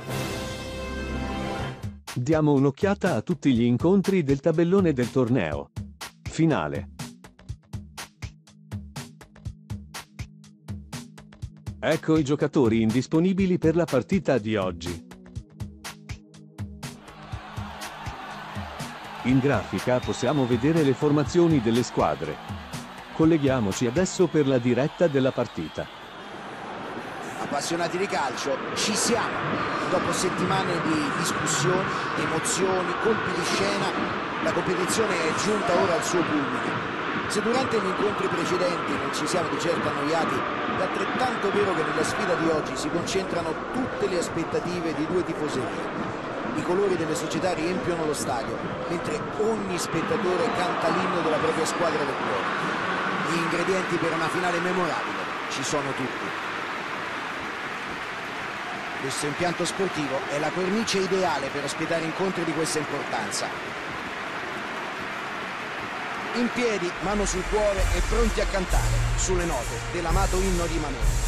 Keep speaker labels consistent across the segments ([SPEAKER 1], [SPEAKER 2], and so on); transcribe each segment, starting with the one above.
[SPEAKER 1] Diamo un'occhiata a tutti gli incontri del tabellone del torneo. Finale. Ecco i giocatori indisponibili per la partita di oggi. In grafica possiamo vedere le formazioni delle squadre. Colleghiamoci adesso per la diretta della partita.
[SPEAKER 2] Appassionati di calcio, ci siamo! Dopo settimane di discussioni, emozioni, colpi di scena, la competizione è giunta ora al suo culmine. Se durante gli incontri precedenti non ci siamo di certo annoiati, è altrettanto vero che nella sfida di oggi si concentrano tutte le aspettative di due tifoserie. I colori delle società riempiono lo stadio, mentre ogni spettatore canta l'inno della propria squadra del cuore. Gli ingredienti per una finale memorabile ci sono tutti. Questo impianto sportivo è la cornice ideale per ospitare incontri di questa importanza. In piedi, mano sul cuore e pronti a cantare sulle note dell'amato inno di Manuel.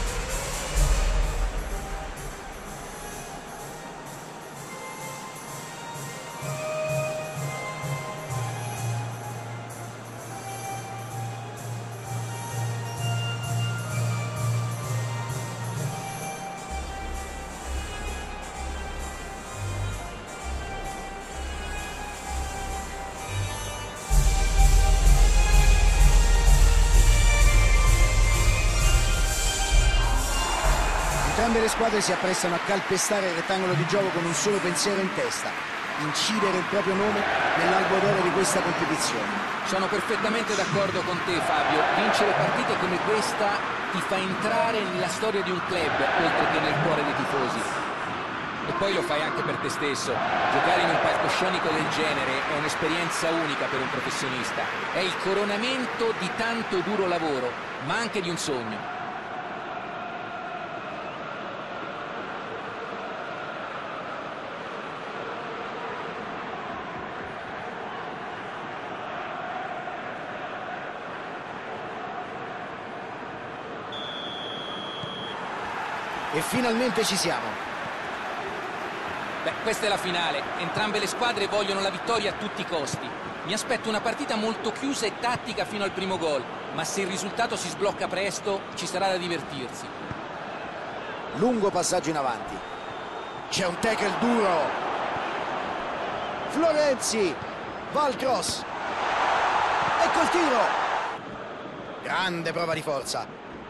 [SPEAKER 2] Entrambe le squadre si apprestano a calpestare il rettangolo di gioco con un solo pensiero in testa: incidere il proprio nome nell'albo d'oro di questa competizione.
[SPEAKER 3] Sono perfettamente d'accordo con te, Fabio. Vincere partite come questa ti fa entrare nella storia di un club, oltre che nel cuore dei tifosi. E poi lo fai anche per te stesso. Giocare in un palcoscenico del genere è un'esperienza unica per un professionista. È il coronamento di tanto duro lavoro, ma anche di un sogno.
[SPEAKER 2] E finalmente ci siamo.
[SPEAKER 3] Beh, questa è la finale. Entrambe le squadre vogliono la vittoria a tutti i costi. Mi aspetto una partita molto chiusa e tattica fino al primo gol, ma se il risultato si sblocca presto, ci sarà da divertirsi.
[SPEAKER 2] Lungo passaggio in avanti. C'è un tackle duro. Florenzi. Va al cross. Ecco il tiro. Grande prova di forza.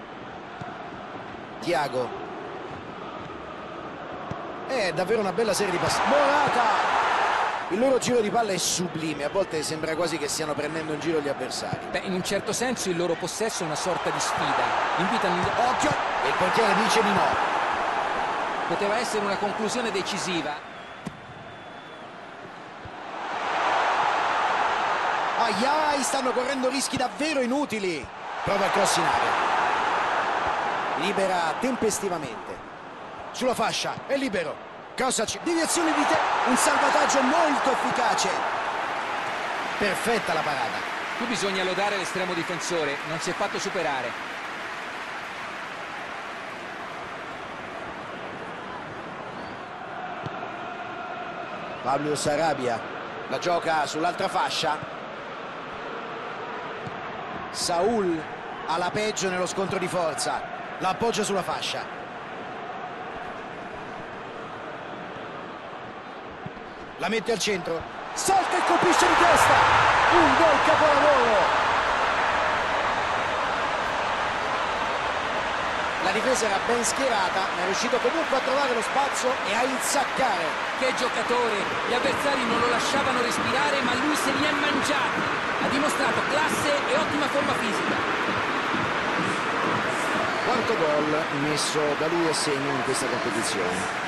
[SPEAKER 2] Thiago. È davvero una bella serie di passi. Morata! Il loro giro di palla è sublime, a volte sembra quasi che stiano prendendo in giro gli avversari.
[SPEAKER 3] Beh, in un certo senso il loro possesso è una sorta di sfida. Invitano il...
[SPEAKER 2] Occhio! E il portiere dice di no.
[SPEAKER 3] Poteva essere una conclusione decisiva.
[SPEAKER 2] Ai, stanno correndo rischi davvero inutili. Prova il cross in aria. Libera tempestivamente. Sulla fascia, è libero. Kosac, deviazione di te. Un salvataggio molto efficace. Perfetta la parata.
[SPEAKER 3] Qui bisogna lodare l'estremo difensore, non si è fatto superare.
[SPEAKER 2] Pablo Sarabia la gioca sull'altra fascia. Saul ha la peggio nello scontro di forza. La appoggia sulla fascia. La mette al centro, salta e colpisce di testa, un gol capolavoro. La difesa era ben schierata, ma è riuscito comunque a trovare lo spazio e a insaccare.
[SPEAKER 3] Che giocatore! Gli avversari non lo lasciavano respirare, ma lui se li è mangiati. Ha dimostrato classe e ottima forma fisica.
[SPEAKER 2] Quarto gol messo da lui a segno in questa competizione.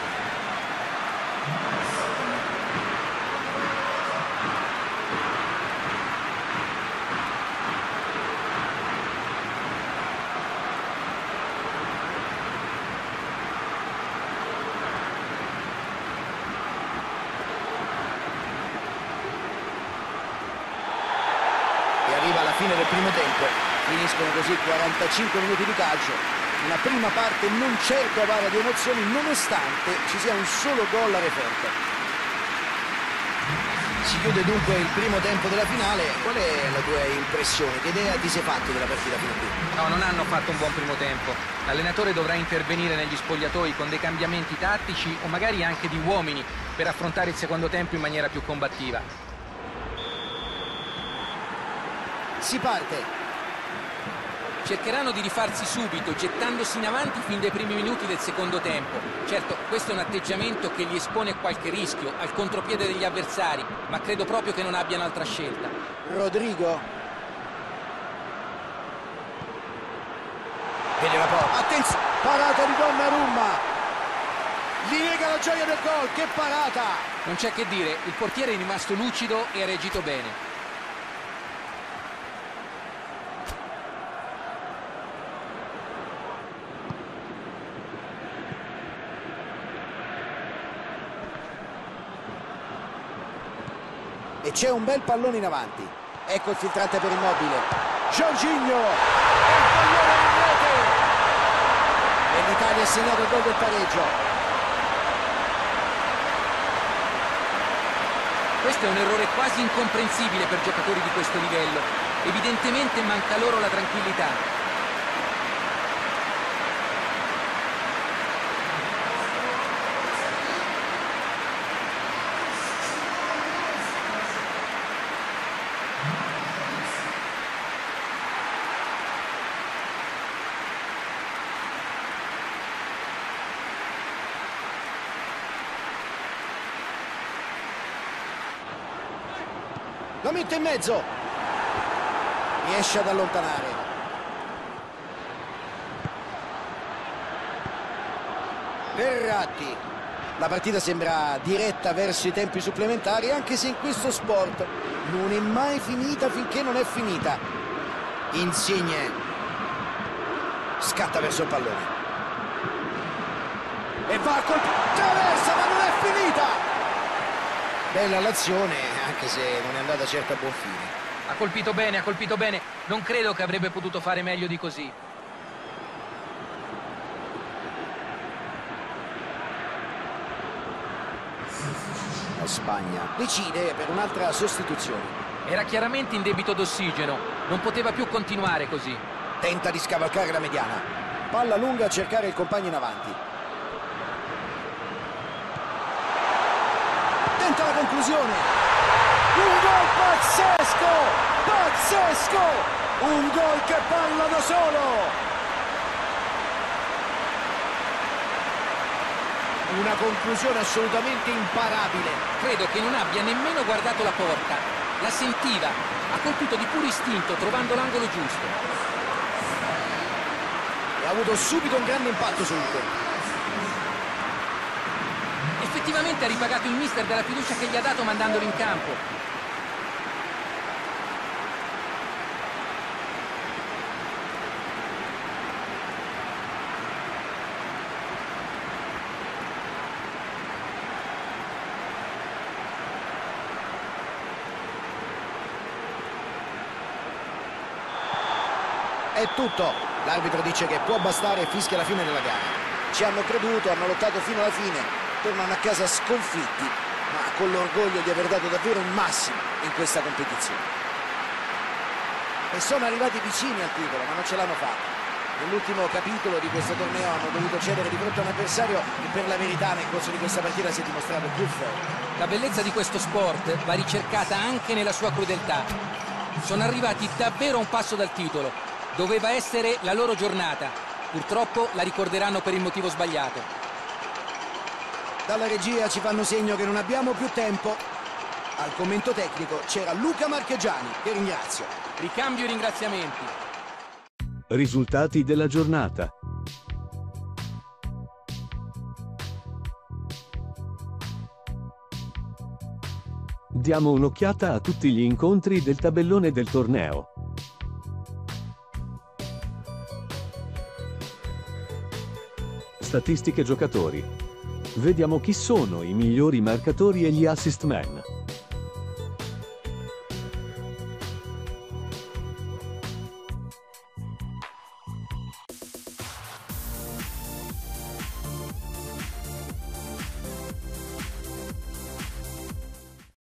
[SPEAKER 2] Arriva alla fine del primo tempo, finiscono così 45 minuti di calcio. Una prima parte non certo avara di emozioni, nonostante ci sia un solo gol a referto. Si chiude dunque il primo tempo della finale. Qual è la tua impressione? Che idea ti sei fatto della partita fino a qui?
[SPEAKER 3] No, non hanno fatto un buon primo tempo. L'allenatore dovrà intervenire negli spogliatoi con dei cambiamenti tattici o magari anche di uomini per affrontare il secondo tempo in maniera più combattiva.
[SPEAKER 2] Si parte.
[SPEAKER 3] Cercheranno di rifarsi subito, gettandosi in avanti fin dai primi minuti del secondo tempo. Certo, questo è un atteggiamento che li espone a qualche rischio, al contropiede degli avversari, ma credo proprio che non abbiano altra scelta.
[SPEAKER 2] Rodrigo. Vede la porta. Attenzione, parata di Donnarumma. Gli nega la gioia del gol, che parata!
[SPEAKER 3] Non c'è che dire, il portiere è rimasto lucido e ha reagito bene.
[SPEAKER 2] E c'è un bel pallone in avanti. Ecco il filtrante per Immobile. Jorginho! E il pallone in rete! E l'Italia ha segnato il gol del pareggio.
[SPEAKER 3] Questo è un errore quasi incomprensibile per giocatori di questo livello. Evidentemente manca loro la tranquillità.
[SPEAKER 2] Lo mette in mezzo. Riesce ad allontanare. Verratti. La partita sembra diretta verso i tempi supplementari, anche se in questo sport non è mai finita finché non è finita. Insigne. Scatta verso il pallone. E va a colpire. Traversa, ma non è finita. Bella l'azione, anche se non è andata certo a buon fine.
[SPEAKER 3] Ha colpito bene, ha colpito bene. Non credo che avrebbe potuto fare meglio di così.
[SPEAKER 2] La Spagna decide per un'altra sostituzione.
[SPEAKER 3] Era chiaramente in debito d'ossigeno. Non poteva più continuare così.
[SPEAKER 2] Tenta di scavalcare la mediana. Palla lunga a cercare il compagno in avanti. Tenta la conclusione. Un gol pazzesco! Pazzesco! Un gol che parla da solo! Una conclusione assolutamente imparabile.
[SPEAKER 3] Credo che non abbia nemmeno guardato la porta. La sentiva. Ha colpito di puro istinto, trovando l'angolo giusto.
[SPEAKER 2] E ha avuto subito un grande impatto sul gol.
[SPEAKER 3] Effettivamente ha ripagato il mister della fiducia che gli ha dato mandandolo in campo.
[SPEAKER 2] È tutto. L'arbitro dice che può bastare e fischia la fine della gara. Ci hanno creduto, hanno lottato fino alla fine. Tornano a casa sconfitti, ma con l'orgoglio di aver dato davvero il massimo in questa competizione. E sono arrivati vicini al titolo, ma non ce l'hanno fatto. Nell'ultimo capitolo di questo torneo hanno dovuto cedere di fronte a un avversario che per la verità nel corso di questa partita si è dimostrato più forte.
[SPEAKER 3] La bellezza di questo sport va ricercata anche nella sua crudeltà. Sono arrivati davvero a un passo dal titolo. Doveva essere la loro giornata. Purtroppo la ricorderanno per il motivo sbagliato.
[SPEAKER 2] Dalla regia ci fanno segno che non abbiamo più tempo. Al commento tecnico c'era Luca Marchegiani, che ringrazio.
[SPEAKER 3] Ricambio i ringraziamenti.
[SPEAKER 1] Risultati della giornata. Diamo un'occhiata a tutti gli incontri del tabellone del torneo. Statistiche giocatori. Vediamo chi sono i migliori marcatori e gli assist man.